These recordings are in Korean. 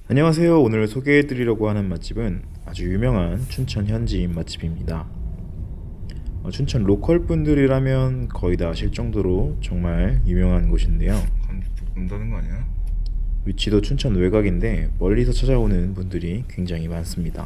안녕하세요. 오늘 소개해드리려고 하는 맛집은 아주 유명한 춘천 현지인 맛집입니다. 춘천 로컬 분들이라면 거의 다 아실 정도로 정말 유명한 곳인데요. 온다는 거 아니야? 위치도 춘천 외곽인데 멀리서 찾아오는 분들이 굉장히 많습니다.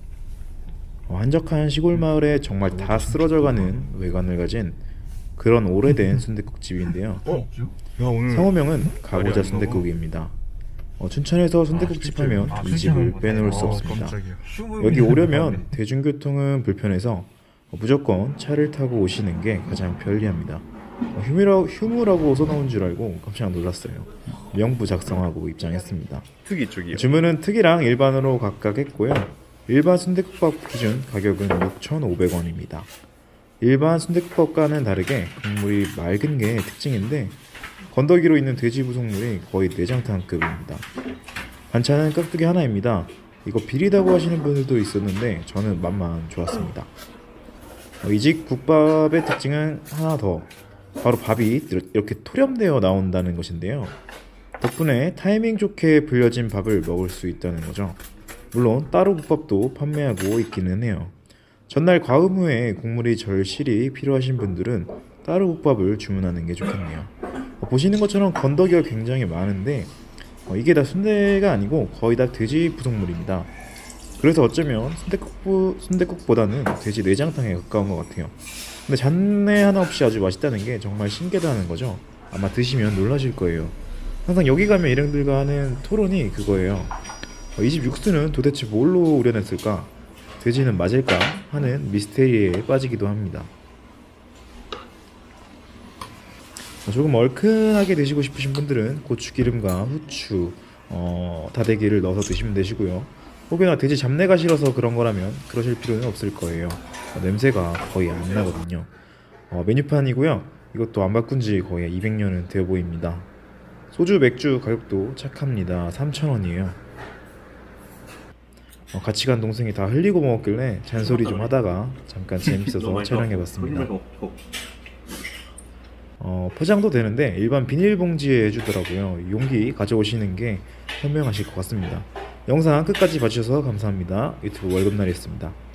한적한 시골 마을에 정말 다 쓰러져가는 외관을 가진 그런 오래된 순댓국집인데요. 야 오늘 상호명은 가보자 순댓국입니다. 춘천에서 순댓국집 하면 이 집을 빼놓을 수 없습니다. 깜짝이야. 여기 오려면 대중교통은 불편해서 무조건 차를 타고 오시는 게 가장 편리합니다. 휴무라고 써놓은 줄 알고 깜짝 놀랐어요. 명부 작성하고 입장했습니다. 특이 쪽이요. 주문은 특이랑 일반으로 각각 했고요. 일반 순댓국밥 기준 가격은 6,500원입니다. 일반 순댓국밥과는 다르게 국물이 맑은 게 특징인데 건더기로 있는 돼지 부속물이 거의 내장탕급입니다. 반찬은 깍두기 하나입니다. 이거 비리다고 하시는 분들도 있었는데 저는 맛만 좋았습니다. 이 집 국밥의 특징은 하나 더, 바로 밥이 이렇게 토렴되어 나온다는 것인데요. 덕분에 타이밍 좋게 불려진 밥을 먹을 수 있다는 거죠. 물론 따로 국밥도 판매하고 있기는 해요. 전날 과음 후에 국물이 절실히 필요하신 분들은 따로 국밥을 주문하는 게 좋겠네요. 보시는 것처럼 건더기가 굉장히 많은데 이게 다 순대가 아니고 거의 다 돼지 부속물입니다. 그래서 어쩌면 순댓국보다는 돼지 내장탕에 가까운 것 같아요. 근데 잡내 하나 없이 아주 맛있다는 게 정말 신기하다는 거죠. 아마 드시면 놀라실 거예요. 항상 여기 가면 일행들과 하는 토론이 그거예요. 이 집 육수는 도대체 뭘로 우려냈을까? 돼지는 맞을까? 하는 미스테리에 빠지기도 합니다. 조금 얼큰하게 드시고 싶으신 분들은 고추기름과 후추, 다대기를 넣어서 드시면 되시고요. 혹여나 돼지 잡내가 싫어서 그런 거라면 그러실 필요는 없을 거예요. 냄새가 거의 안 나거든요. 메뉴판이고요. 이것도 안 바꾼 지 거의 200년은 되어 보입니다. 소주, 맥주 가격도 착합니다. 3,000원이에요. 같이 간 동생이 다 흘리고 먹었길래 잔소리 좀 하다가 잠깐 재밌어서 촬영해봤습니다. 포장도 되는데 일반 비닐봉지에 해주더라고요. 용기 가져오시는 게 현명하실 것 같습니다. 영상 끝까지 봐주셔서 감사합니다. 유튜브 월급날이었습니다.